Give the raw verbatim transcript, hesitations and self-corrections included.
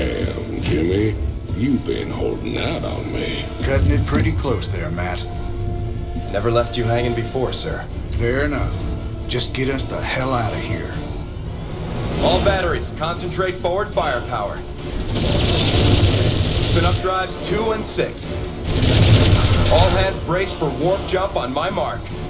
Damn, Jimmy. You've been holding out on me. Cutting it pretty close there, Matt. Never left you hanging before, sir. Fair enough. Just get us the hell out of here. All batteries, concentrate forward firepower. Spin up drives two and six. All hands brace for warp jump on my mark.